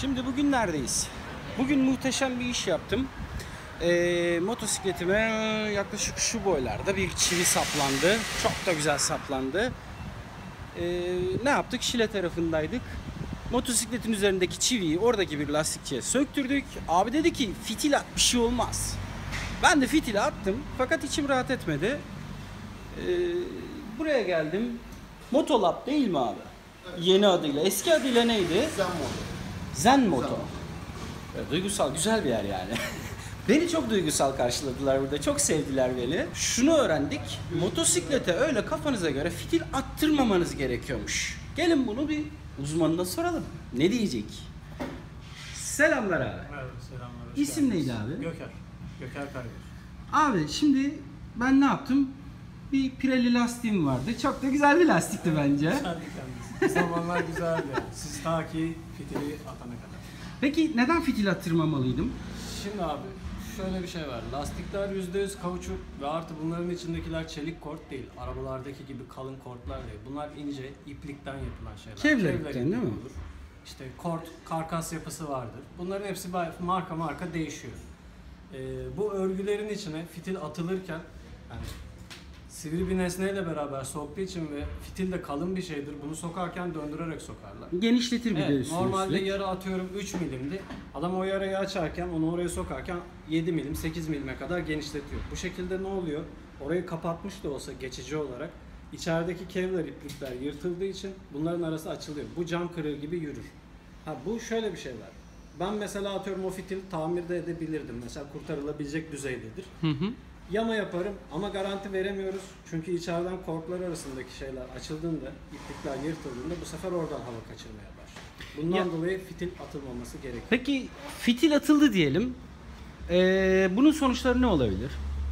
Şimdi bugün neredeyiz? Bugün muhteşem bir iş yaptım. Motosikletime yaklaşık şu boylarda bir çivi saplandı. Çok da güzel saplandı. Ne yaptık? Şile tarafındaydık. Motosikletin üzerindeki çiviyi oradaki bir lastikçiye söktürdük. Abi dedi ki fitil at, bir şey olmaz. Ben de fitili attım fakat içim rahat etmedi. Buraya geldim. Motolab değil mi abi? Yeni adıyla. Eski adıyla neydi? Zen Moto. Zen Moto. Duygusal, güzel bir yer yani. Beni çok duygusal karşıladılar burada. Çok sevdiler beni. Şunu öğrendik. Motosiklete öyle kafanıza göre fitil attırmamanız gerekiyormuş. Gelin bunu bir uzmanına soralım. Ne diyecek? Selamlar abi. Evet, selamlar. İsim neydi abi? Göker. Göker Karagöz. Abi şimdi ben ne yaptım? Bir Pirelli lastiğim vardı. Çok da güzel bir lastikti bence. Güzeldi kendisi. Zamanlar güzeldi. Siz ta ki fitili atana kadar. Peki neden fitil attırmamalıydım? Şimdi abi şöyle bir şey var. Lastikler %100 kauçuk ve artı bunların içindekiler çelik kort değil. Arabalardaki gibi kalın kortlar değil. Bunlar ince iplikten yapılan şeyler. Kevlarikten değil mi? Olur. İşte kort, karkas yapısı vardır. Bunların hepsi marka değişiyor. Bu örgülerin içine fitil atılırken yani sivri bir nesneyle beraber soktuğu için ve fitil de kalın bir şeydir. Bunu sokarken döndürerek sokarlar. Genişletir bir de Evet, üstüne normalde üstlük. yarı atıyorum 3 milimdi. Adam o yarayı açarken onu oraya sokarken 7 milim 8 milime kadar genişletiyor. Bu şekilde ne oluyor? Orayı kapatmış da olsa geçici olarak içerideki kevlar iplikler yırtıldığı için bunların arası açılıyor. Bu cam kırığı gibi yürür. Ha bu şöyle bir şey var. Ben mesela atıyorum o fitil tamir de edebilirdim. Mesela kurtarılabilecek düzeydedir. Yama yaparım ama garanti veremiyoruz. Çünkü içeriden korklar arasındaki şeyler açıldığında, iplikler yırtıldığında bu sefer oradan hava kaçırmaya başlıyor. Bundan dolayı fitil atılmaması gerekiyor. Peki fitil atıldı diyelim. Bunun sonuçları ne olabilir?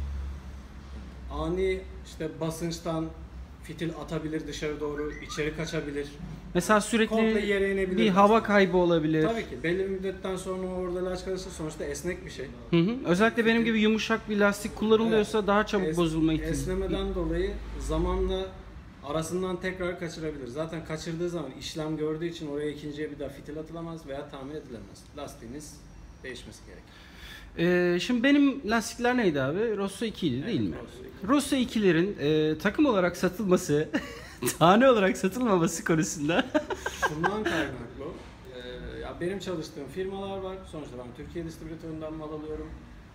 Ani işte basınçtan fitil atabilir dışarı doğru, içeri kaçabilir. Mesela Komple yere sürekli inebilir. bir hava kaybı olabilir. Tabii ki belli bir müddetten sonra orada laç kalırsa sonuçta esnek bir şey. Özellikle benim gibi yumuşak bir lastik kullanılıyorsa daha çabuk bozulma ihtimali. Esnemeden dolayı zamanla arasından tekrar kaçırabilir. Zaten kaçırdığı zaman işlem gördüğü için oraya ikinciye bir daha fitil atılamaz veya tamir edilemez. Lastiğiniz değişmesi gerekir. Şimdi benim lastikler neydi abi? Rosso 2 idi değil mi? Rosso 2. Rosso 2'lerin takım olarak satılması, tane olarak satılmaması konusunda. Şundan kaynaklı. Ya benim çalıştığım firmalar var. Sonuçta ben Türkiye distribütöründen mal alıyorum.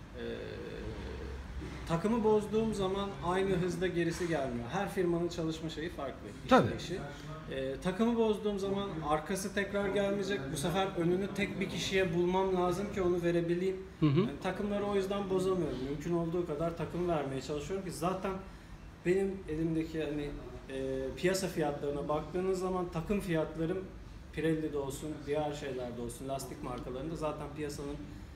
Takımı bozduğum zaman aynı hızda gerisi gelmiyor. Her firmanın çalışma şeyi farklı. Tabii. Takımı bozduğum zaman arkası tekrar gelmeyecek. Bu sefer önünü tek bir kişiye bulmam lazım ki onu verebileyim. Yani takımları o yüzden bozamıyorum. Mümkün olduğu kadar takım vermeye çalışıyorum ki zaten benim elimdeki hani piyasa fiyatlarına baktığınız zaman takım fiyatlarım Pirelli'de olsun, diğer şeylerde olsun, lastik markalarında zaten piyasanın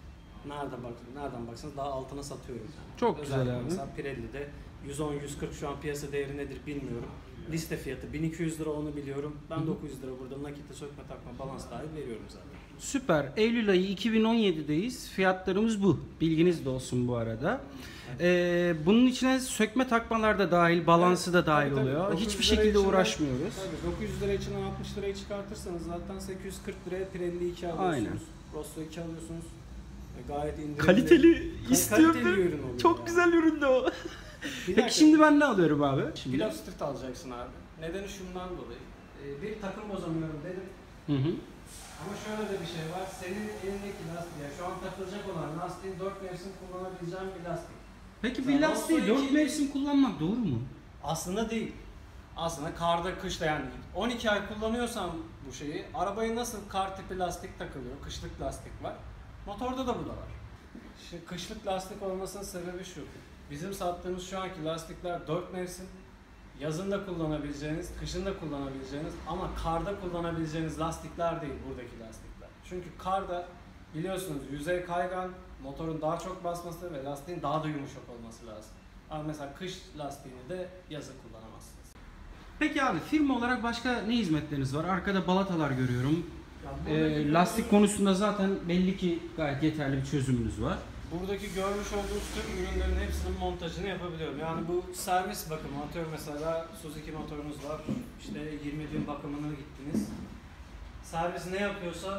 nereden baksanız daha altına satıyorum. Yani. Çok Özellikle güzel abi. Mesela Pirelli'de 110-140 şu an piyasa değeri nedir bilmiyorum. Liste fiyatı 1200 lira onu biliyorum. Ben 900 lira burada nakitte sökme takma balans dahil veriyorum zaten. Süper. Eylül ayı 2017'deyiz. Fiyatlarımız bu. Bilginiz de olsun bu arada. Bunun içine sökme takmalar da dahil, balansı da dahil oluyor. Hiçbir şekilde uğraşmıyoruz. Tabii 900 lira için 60 lirayı çıkartırsanız zaten 840 liraya Pirelli 2 alıyorsunuz. Aynen. Rosso 2 alıyorsunuz. Gayet indirimli. Kaliteli istiyorum. Kaliteli ürün oluyor. Çok yani. güzel üründü o. Bir Peki şimdi ben ne alıyorum abi? Pilot sırt alacaksın abi. Nedeni şundan dolayı. Bir takım bozamıyorum dedim. Ama şöyle de bir şey var. Senin elindeki lastik, yani şu an takılacak olan lastiğin 4 mevsim kullanabileceğin bir lastik. Peki bir lastiği 4 mevsim kullanmak doğru mu? Aslında değil. Aslında karda, kışta yani 12 ay kullanıyorsan bu şeyi, arabayı nasıl kar tipi lastik takılıyor, kışlık lastik var. Motorda da bu da var. Şimdi kışlık lastik olmasının sebebi şu. Bizim sattığımız şu anki lastikler 4 mevsim. Yazın da kullanabileceğiniz, kışın da kullanabileceğiniz ama karda kullanabileceğiniz lastikler değil buradaki lastikler. Çünkü karda biliyorsunuz yüzey kaygan, motorun daha çok basması ve lastiğin daha da yumuşak olması lazım. Ama mesela kış lastiğini de yazın kullanamazsınız. Peki abi firma olarak başka ne hizmetleriniz var? Arkada balatalar görüyorum. Lastik konusunda zaten belli ki gayet yeterli bir çözümünüz var. Buradaki görmüş olduğunuz tüm ürünlerin hepsinin montajını yapabiliyorum. Yani bu servis bakımı, atıyorum mesela Suzuki motorunuz var, işte 20 bin bakımına gittiniz. Servis ne yapıyorsa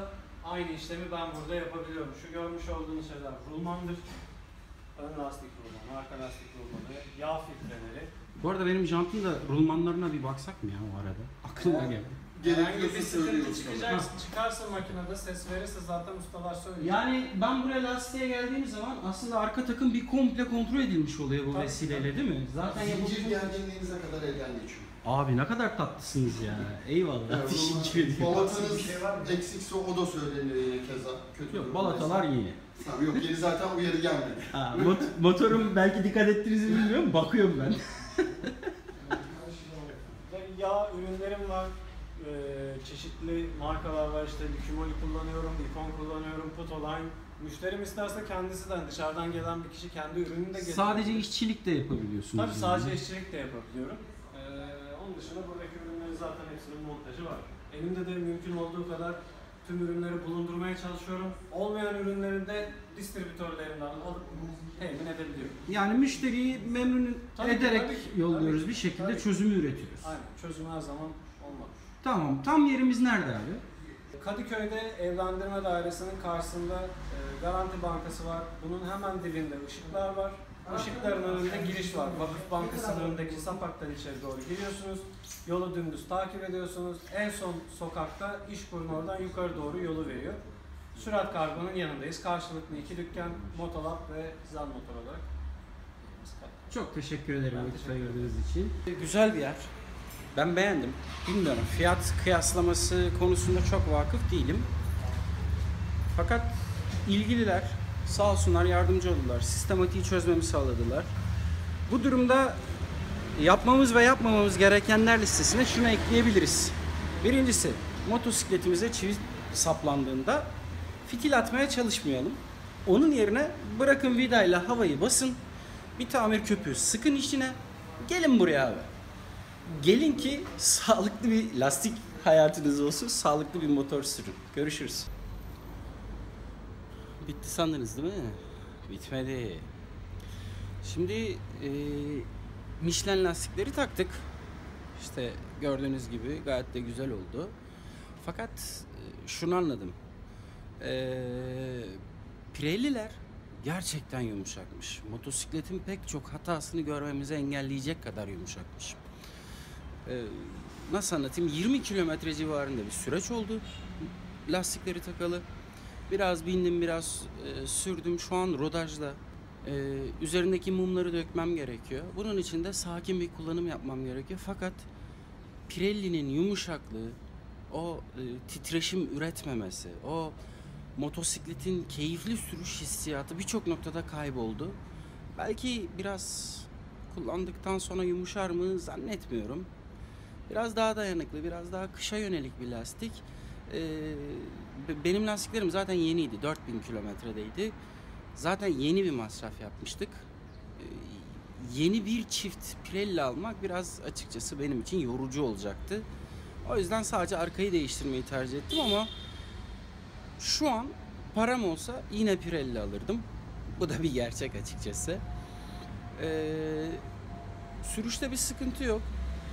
aynı işlemi ben burada yapabiliyorum. Şu görmüş olduğunuz şeyler rulmandır. Ön lastik rulmanı, arka lastik rulmanı, yağ filtreleri. Bu arada benim jantın da rulmanlarına bir baksak mı ya o arada? Aklıma geldi. Herhangi bir sıkıntı çıkarsa makinede ses verirse zaten ustalar söylüyor. Yani ben buraya lastiğe geldiğim zaman aslında arka takım bir komple kontrol edilmiş oluyor bu Tabii, vesileyle değil mi? Zaten Zincir gerginliğinize kadar elden geçiyor. Abi ne kadar tatlısınız ya. Eyvallah. Teşekkür ederim. Balatanız eksikse o da söylenir yine keza. Kötü Yok, durumdaysa. balatalar yeni. Tamam, yok yeni zaten uyarı gelmedi. Ha, motorum belki dikkat ettiğinizi bilmiyorum. Bakıyorum ben. Yağ ürünlerim var. Çeşitli markalar var, işte Likimoli kullanıyorum, Icon kullanıyorum, Putoline. Müşterim isterse kendisinden, dışarıdan gelen bir kişi kendi ürününü de getirebilir. Sadece işçilik de yapabiliyorsunuz. Tabii sadece işçilik de yapabiliyorum. Onun dışında buradaki ürünlerin zaten hepsinin montajı var. Elimde de mümkün olduğu kadar tüm ürünleri bulundurmaya çalışıyorum. Olmayan ürünleri de distribütörlerimden alıp temin edebiliyorum. Yani müşteriyi memnun ederek tabii ki, yolluyoruz, tabii bir ki, şekilde tabii ki. çözümü üretiyoruz. Aynen, çözüm her zaman olmalı. Tamam, tam yerimiz nerede abi? Kadıköy'de Evlendirme Dairesi'nin karşısında Garanti Bankası var. Bunun hemen dibinde ışıklar var. Işıkların önünde giriş var. Vakıf Bankası'nın önündeki sapaktan içeri doğru giriyorsunuz. Yolu dümdüz takip ediyorsunuz. En son sokakta İşkur'un oradan yukarı doğru yolu veriyor. Sürat Kargo'nun yanındayız. Karşılıklı iki dükkan, Motolab ve Zan Motor olarak. Çok teşekkür ederim Ben vakit teşekkür ayırdığınız için. Güzel bir yer. Ben beğendim. Bilmiyorum, fiyat kıyaslaması konusunda çok vakıf değilim. Fakat ilgililer sağ olsunlar yardımcı oldular. Sistematiği çözmemi sağladılar. Bu durumda yapmamız ve yapmamamız gerekenler listesine şunu ekleyebiliriz. Birincisi, motosikletimize çivi saplandığında fitil atmaya çalışmayalım. Onun yerine bırakın vidayla havayı basın. Bir tamir köpüğü sıkın içine. Gelin buraya abi. Gelin ki sağlıklı bir lastik hayatınız olsun, sağlıklı bir motor sürün. Görüşürüz. Bitti sandınız değil mi? Bitmedi. Şimdi Michelin lastikleri taktık. İşte gördüğünüz gibi gayet de güzel oldu. Fakat şunu anladım. Pirelliler gerçekten yumuşakmış. Motosikletin pek çok hatasını görmemizi engelleyecek kadar yumuşakmış. Nasıl anlatayım? 20 kilometre civarında bir süreç oldu. Lastikleri takalı. Biraz bindim, biraz sürdüm. Şu an rodajda. Üzerindeki mumları dökmem gerekiyor. Bunun için de sakin bir kullanım yapmam gerekiyor. Fakat Pirelli'nin yumuşaklığı, o titreşim üretmemesi, o motosikletin keyifli sürüş hissiyatı birçok noktada kayboldu. Belki biraz kullandıktan sonra yumuşar mı zannetmiyorum. Biraz daha dayanıklı, biraz daha kışa yönelik bir lastik. Benim lastiklerim zaten yeniydi. 4000 kilometredeydi. Zaten yeni bir masraf yapmıştık. Yeni bir çift Pirelli almak biraz açıkçası benim için yorucu olacaktı. O yüzden sadece arkayı değiştirmeyi tercih ettim ama şu an param olsa yine Pirelli alırdım. Bu da bir gerçek açıkçası. Sürüşte bir sıkıntı yok.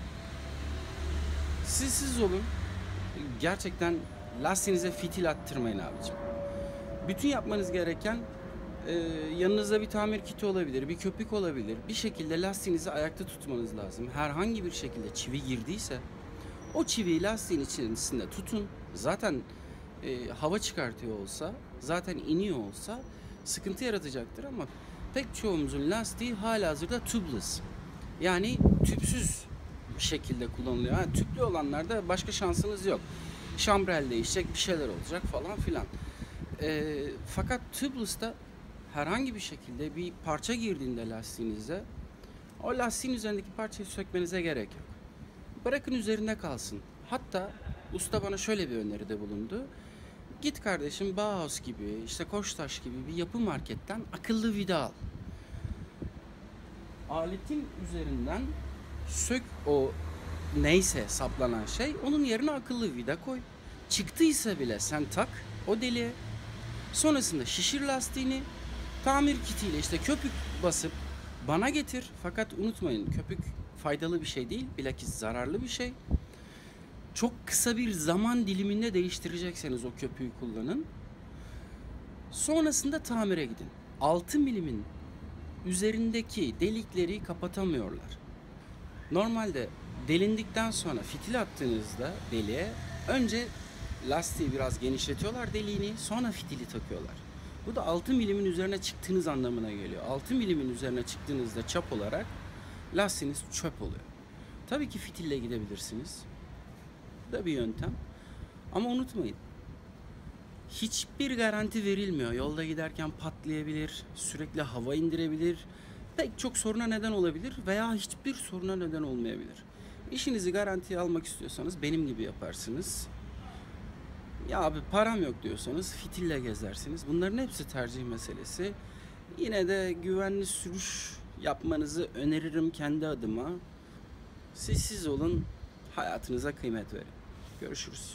Siz olun. Gerçekten lastiğinize fitil attırmayın abicim. Bütün yapmanız gereken yanınızda bir tamir kiti olabilir, bir köpük olabilir. Bir şekilde lastiğinizi ayakta tutmanız lazım. Herhangi bir şekilde çivi girdiyse o çiviyi lastiğin içerisinde tutun. Zaten hava çıkartıyor olsa, zaten iniyor olsa sıkıntı yaratacaktır ama pek çoğumuzun lastiği halihazırda tubeless. Yani tüpsüz bir şekilde kullanılıyor. Yani tüplü olanlarda başka şansınız yok. Şambrel değişecek, bir şeyler olacak falan filan. Fakat tubeless'ta herhangi bir şekilde bir parça girdiğinde lastiğinize o lastiğin üzerindeki parçayı sökmenize gerek yok. Bırakın üzerinde kalsın. Hatta usta bana şöyle bir öneride bulundu. Git kardeşim Bauhaus gibi, işte Koçtaş gibi bir yapı marketten akıllı vida al. Aletin üzerinden sök o neyse saplanan şey, onun yerine akıllı vida koy. Çıktıysa bile sen tak o deliğe. Sonrasında şişir lastiğini, tamir kitiyle işte köpük basıp bana getir. Fakat unutmayın, köpük faydalı bir şey değil, bilakis zararlı bir şey. Çok kısa bir zaman diliminde değiştirecekseniz o köpüğü kullanın. Sonrasında tamire gidin. 6 milimin üzerindeki delikleri kapatamıyorlar. Normalde delindikten sonra fitil attığınızda deliğe önce lastiği biraz genişletiyorlar deliğini, sonra fitili takıyorlar. Bu da 6 milimin üzerine çıktığınız anlamına geliyor. 6 milimin üzerine çıktığınızda çap olarak lastiğiniz çöp oluyor. Tabii ki fitille gidebilirsiniz. Bu da bir yöntem. Ama unutmayın, hiçbir garanti verilmiyor. Yolda giderken patlayabilir, sürekli hava indirebilir, pek çok soruna neden olabilir veya hiçbir soruna neden olmayabilir. İşinizi garantiye almak istiyorsanız benim gibi yaparsınız. Ya abi param yok diyorsanız fitille gezersiniz. Bunların hepsi tercih meselesi. Yine de güvenli sürüş yapmanızı öneririm kendi adıma. Siz olun, hayatınıza kıymet verin. Görüşürüz.